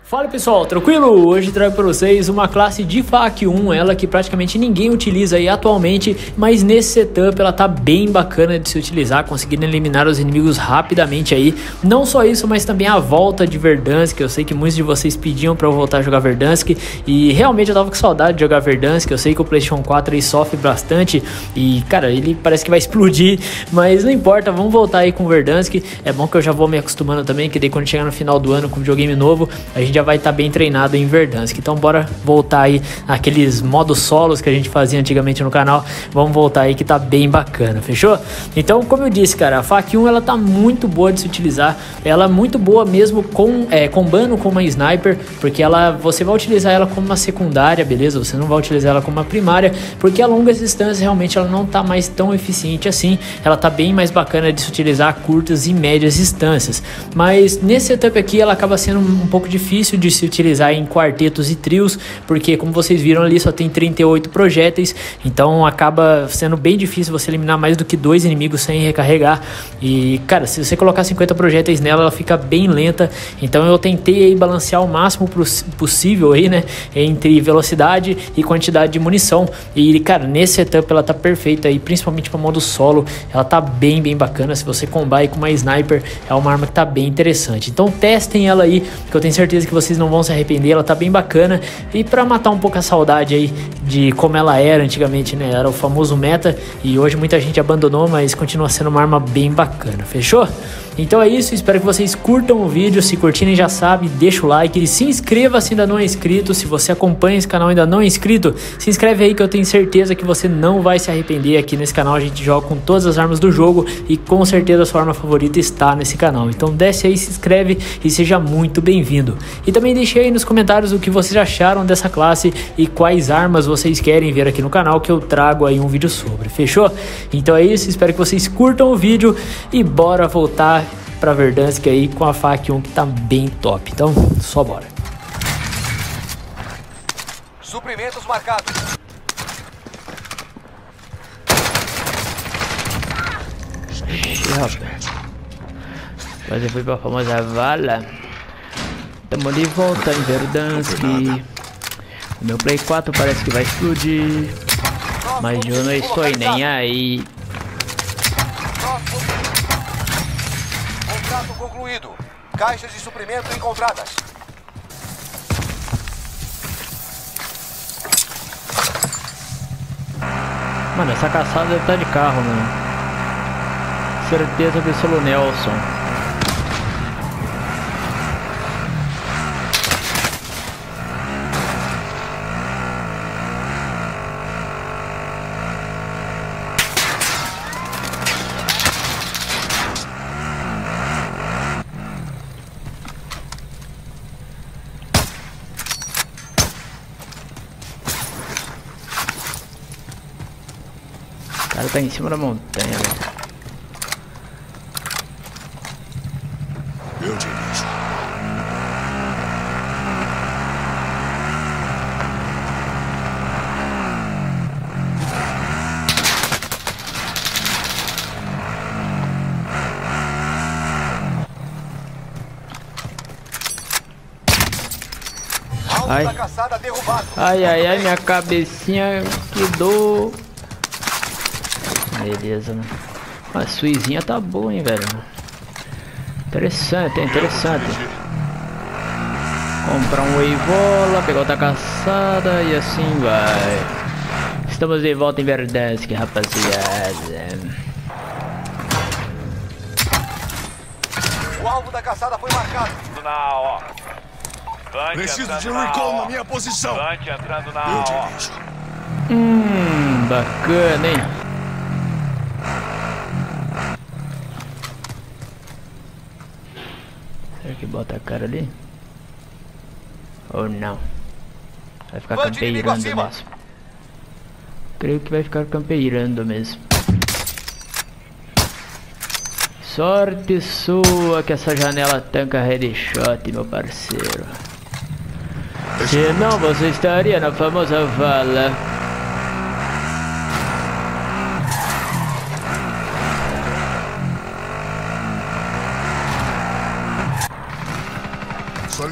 Fala pessoal, tranquilo? Hoje trago para vocês uma classe de FAQ 1, ela que praticamente ninguém utiliza aí atualmente, mas nesse setup ela tá bem bacana de se utilizar, conseguindo eliminar os inimigos rapidamente aí. Não só isso, mas também a volta de Verdansk. Eu sei que muitos de vocês pediam para eu voltar a jogar Verdansk e realmente eu tava com saudade de jogar Verdansk. Eu sei que o PlayStation 4 aí sofre bastante e cara, ele parece que vai explodir, mas não importa, vamos voltar aí com o Verdansk. É bom que eu já vou me acostumando também, que daí quando chegar no final do ano com um videogame novo, a gente já vai estar bem treinado em Verdansk. Então bora voltar aí aqueles modos solos que a gente fazia antigamente no canal. Vamos voltar aí que tá bem bacana, fechou? Então, como eu disse, cara, a FAQ 1 ela tá muito boa de se utilizar. Ela é muito boa mesmo combando com uma sniper, porque você vai utilizar ela como uma secundária, beleza? Você não vai utilizar ela como uma primária, porque a longas distâncias realmente ela não tá mais tão eficiente assim. Ela tá bem mais bacana de se utilizar a curtas e médias distâncias. Mas nesse setup aqui ela acaba sendo um pouco difícil de se utilizar em quartetos e trios, porque como vocês viram ali só tem 38 projéteis, então acaba sendo bem difícil você eliminar mais do que 2 inimigos sem recarregar. E cara, se você colocar 50 projéteis nela, ela fica bem lenta. Então eu tentei aí balancear o máximo possível aí, né, entre velocidade e quantidade de munição. E cara, nesse setup ela tá perfeita aí, principalmente para modo solo. Ela tá bem bacana. Se você combar aí com uma sniper, é uma arma que tá bem interessante. Então testem ela aí, que eu tenho certeza que vocês não vão se arrepender. Ela tá bem bacana. E para matar um pouco a saudade aí de como ela era antigamente, né, era o famoso meta, e hoje muita gente abandonou, mas continua sendo uma arma bem bacana, fechou? Então é isso, espero que vocês curtam o vídeo. Se curtirem, já sabe, deixa o like e se inscreva se ainda não é inscrito. Se você acompanha esse canal e ainda não é inscrito, se inscreve aí que eu tenho certeza que você não vai se arrepender. Aqui nesse canal a gente joga com todas as armas do jogo e com certeza a sua arma favorita está nesse canal. Então desce aí, se inscreve e seja muito bem-vindo. E também deixe aí nos comentários o que vocês acharam dessa classe e quais armas vocês querem ver aqui no canal, que eu trago aí um vídeo sobre, fechou? Então é isso, espero que vocês curtam o vídeo e bora voltar pra Verdansk aí com a FAQ 1 que tá bem top. Então, só bora. Suprimentos marcados. Rapaz. Quase fui pra famosa vala. Tamo de volta em Verdansk. O meu Play 4 parece que vai explodir, mas eu não estou nem aí. Contrato concluído. Caixas de suprimento encontradas. Mano, essa caçada deve estar de carro, mano. Certeza que sou o Nelson. O cara tá em cima da montanha, velho. Eu dirijo. Ai. Alvo da caçada derrubado. Ai, minha cabecinha, que dor. Beleza, mano. A suizinha tá boa, hein, velho. Interessante, interessante. Comprar um Weivola, pegar outra caçada e assim vai. Estamos de volta em Verdansk, rapaziada. O alvo da caçada foi marcado. Na ó. Preciso de um recall na minha posição. Tanque entrando na Eu ó. dirijo. Bacana, hein? Será que bota a cara ali? Ou não? Vai ficar campeirando mesmo. Creio que vai ficar campeirando mesmo. Sorte sua que essa janela tanca headshot, meu parceiro. Senão você estaria na famosa vala.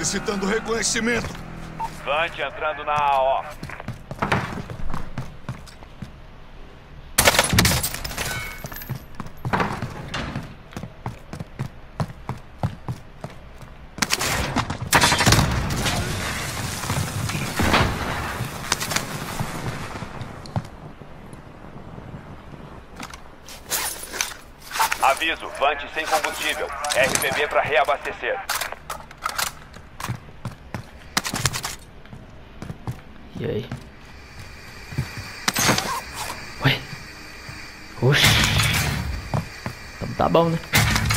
Solicitando reconhecimento. Vante entrando na AO. Aviso, Vante sem combustível. RPB para reabastecer. E aí? Ué? Oxi. Então tá bom, né?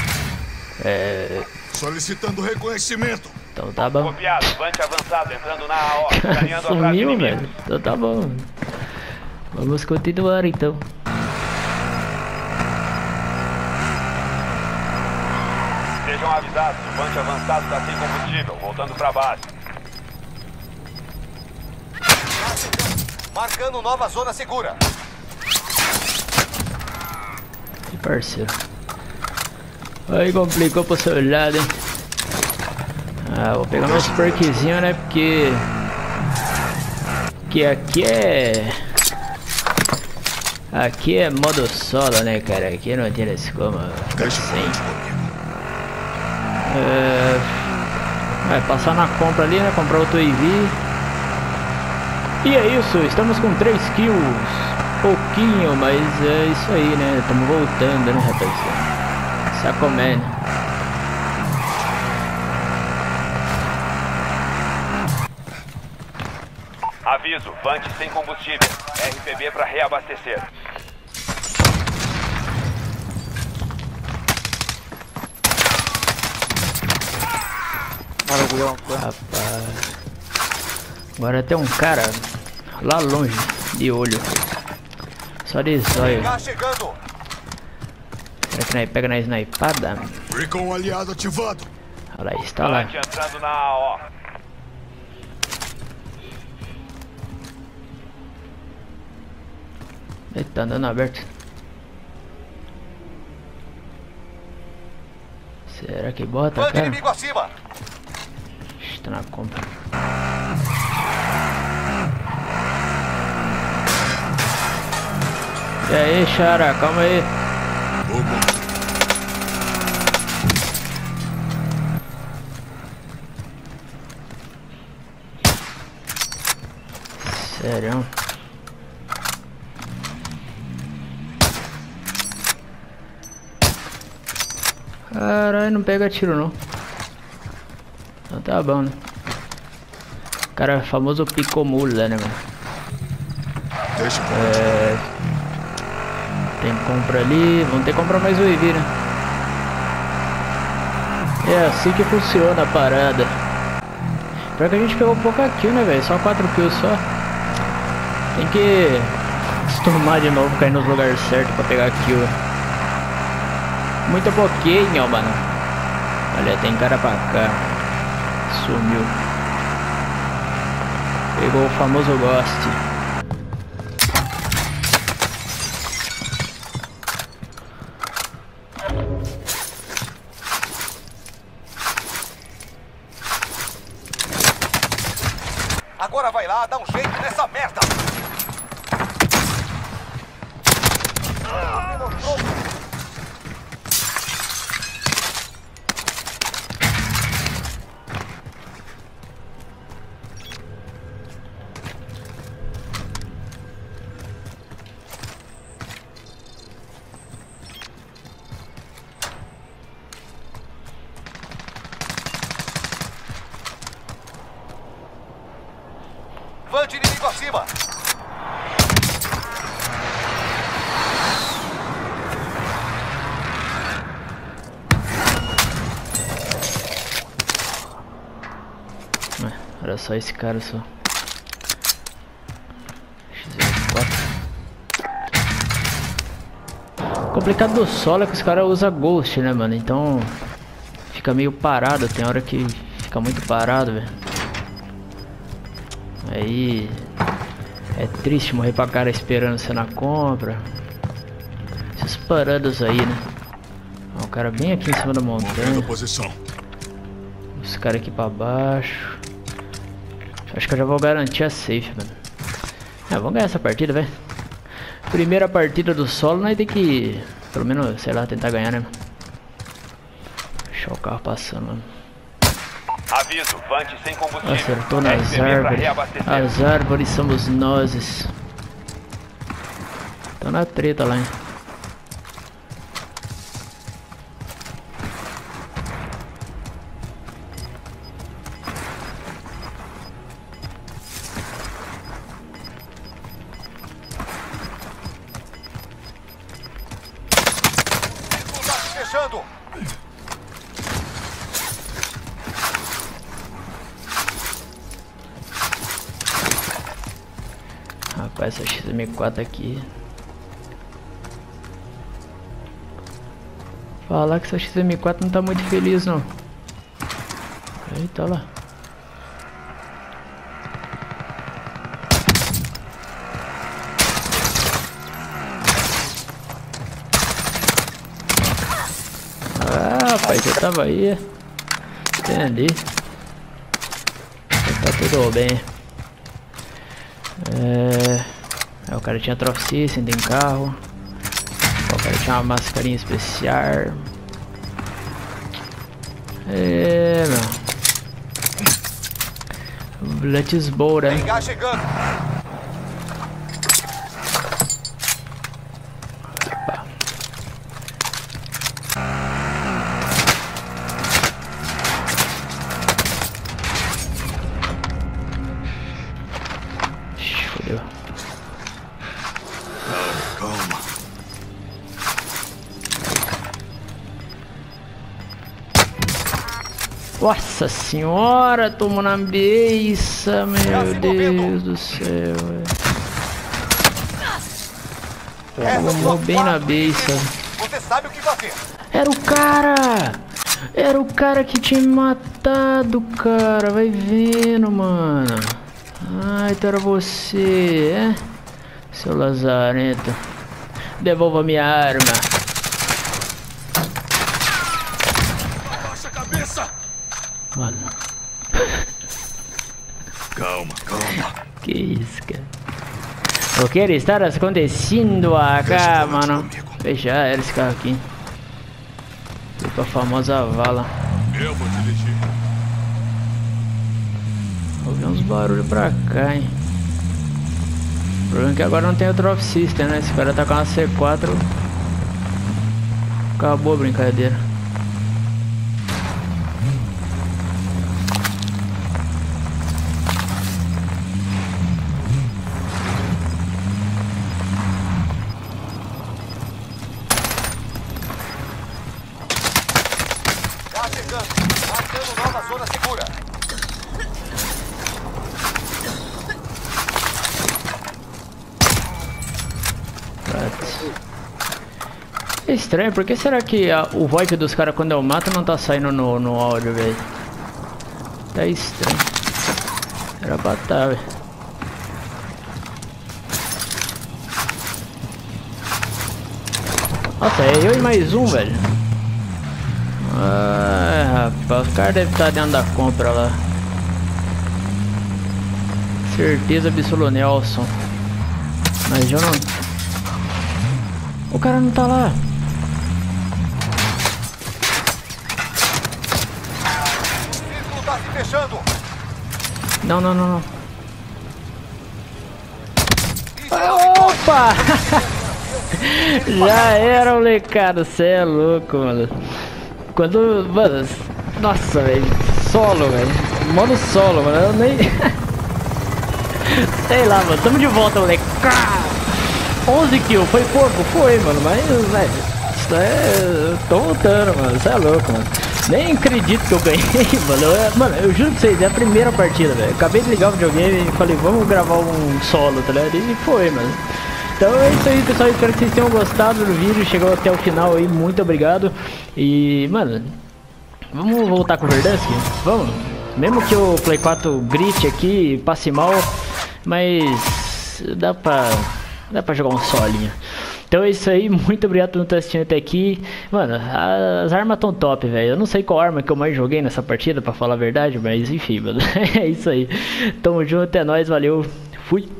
Solicitando reconhecimento. Então tá bom. Copiado, Vante avançado entrando na AO. Caminhando atrás do Sumiu, inimigo. velho. Então tá bom. Vamos continuar então. Sejam avisados, o Vante avançado está sem combustível, voltando para base. Marcando nova zona segura. E parceiro. Aí complicou pro seu lado, hein? Ah, vou pegar meus perkzinhos, né? Porque aqui é... Aqui é modo solo, né, cara? Aqui não tem esse como. Deixa Sim. Vai passar na compra ali, né? Comprar outro EV. E é isso, estamos com 3 kills. Pouquinho, mas é isso aí, né? Estamos voltando, né, rapaziada? Sacomendo. Aviso, Vante sem combustível. RPB para reabastecer. Rapaz. Agora tem um cara lá longe, de olho. Só de zóio. Tá chegando. Será que nós pega na snipada? Recon aliado ativado. Olha lá, está lá. Vante entrando na AO. Ele tá andando aberto. Será que bota, Bande cara? inimigo acima. Está na compra. E aí, Xara, calma aí. Sério? Caralho, não pega tiro não. Então tá bom, né? O cara é famoso picomula, né, mano? Deixa Tem compra ali, vamos ter que comprar mais o EV, né? É assim que funciona a parada. Pior que a gente pegou pouca kill, né, velho? Só 4 kills só. Tem que acostumar de novo, cair nos lugares certos pra pegar kill. Muito pouquinho, mano. Olha, tem cara pra cá. Sumiu. Pegou o famoso Ghost. Agora vai lá, dá um jeito nessa merda. Vante inimigo acima. Era só esse cara só. X4. O complicado do solo é que os caras usam ghost, né, mano? Então fica meio parado, tem hora que fica muito parado, velho. Aí é triste morrer pra cara esperando você na compra. Essas paradas aí, né? Ó, o cara bem aqui em cima da montanha. Posição. Os esse cara aqui pra baixo. Acho que eu já vou garantir a safe, mano. Vamos ganhar essa partida, velho. Primeira partida do solo, nós tem que, pelo menos, sei lá, tentar ganhar, né, mano? Deixar o carro passando, mano. Aviso, Vante sem combustível. Acertou nas árvores. As árvores somos nós. Tá na treta lá, hein. Fechando. Rapaz, essa XM4 aqui. Falar que essa XM4 não tá muito feliz, não. Eita lá. Ah, rapaz, eu tava aí. Entendi. Tá tudo bem. O cara tinha Trophy System, tem carro. O cara tinha uma mascarinha especial. Meu. Let's go, né? Gás chegando. Fodeu. Calma. Nossa senhora, tomou na beiça, meu Deus do céu. Tomou bem na beiça. Você sabe o que fazer. Era o cara! Era o cara que tinha me matado, cara. Vai vendo, mano. Ah, então era você, é? Seu lazarento. Devolva minha arma. Abaixa a cabeça. Mano. Calma, calma. Que isso, cara? O que está acontecendo acá, mano? Já era esse carro aqui. Foi pra famosa vala. Eu vou dirigir. Ouvi uns barulhos pra cá, hein? O problema é que agora não tem o Trophy System, né? Esse cara tá com uma C4. Acabou a brincadeira. Gás chegando. Marcando nova zona segura. É estranho, por que será que o VoIP dos caras quando eu mato não tá saindo no áudio, velho? Tá estranho. Era pra tá, velho. Nossa, é eu e mais um, velho. Ah, rapaz, o cara deve estar dentro da compra lá. Certeza absoluta, Nelson. Mas eu não... O cara não tá lá. O círculo tá se fechando. Não, não, não, não. Opa! Já era, molecada. Cê é louco, mano. Quando... Mano... Nossa, velho. Solo, velho. Modo solo, mano. Eu nem... Sei lá, mano. Tamo de volta, moleque. 11 kills. Foi pouco? Foi, mano. Mas, velho... Isso é... Tô voltando, mano. Cê é louco, mano. Nem acredito que eu ganhei, mano. Mano, eu juro pra vocês, é a primeira partida, velho. Acabei de ligar o videogame e falei, vamos gravar um solo, tá ligado? E foi, mano. Então é isso aí, pessoal. Espero que vocês tenham gostado do vídeo. Chegou até o final aí, muito obrigado. E, mano, vamos voltar com o Verdansk? Vamos. Mesmo que o Play 4 grite aqui, passe mal, mas dá pra jogar um solinho. Então é isso aí, muito obrigado por estar assistindo até aqui. Mano, as armas tão top, velho. Eu não sei qual arma que eu mais joguei nessa partida, pra falar a verdade, mas enfim, mano. É isso aí. Tamo junto, é nóis, valeu, fui.